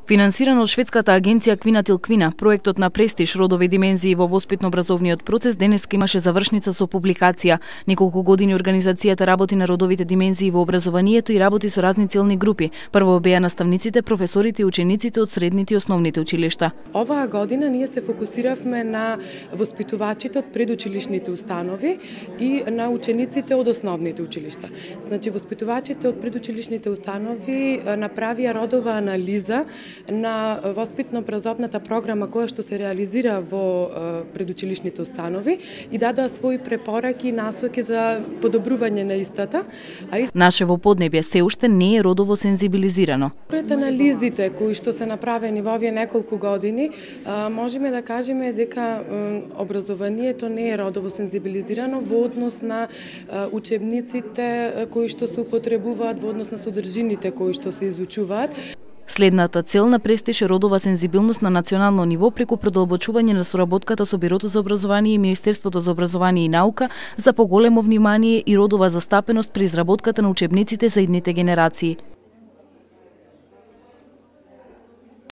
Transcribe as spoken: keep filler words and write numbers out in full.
Финансиран од шведската агенција Квина тил Квина, проектот на престиж родови димензии во воспитно-образовниот процес денеска имаше завршница со публикација. Неколку години организацијата работи на родовите димензии во образованието и работи со разни целни групи. Прво беа наставниците, професорите и учениците од средните и основните училишта. Оваа година ние се фокусиравме на воспитувачите од предучилишните установи и на учениците од основните училишта. Значи, воспитувачите од предучилишните установи направија родова анализа на воспитно-образовната програма која што се реализира во предучилишните установи и дадоа своји препораки и насоки за подобрување на истата. А ист... Нашево поднебје се уште не е родово сензибилизирано. Пред анализите кои што се направени во овие неколку години, можеме да кажеме дека образованието не е родово сензибилизирано во однос на учебниците кои што се употребуваат, во однос на содржините кои што се изучуваат. Следната цел на престиж е родова сензибилност на национално ниво преку продолбочување на соработката со Бирото за образование и Министерството за образование и наука за поголемо внимание и родова застапеност при изработката на учебниците за идните генерации.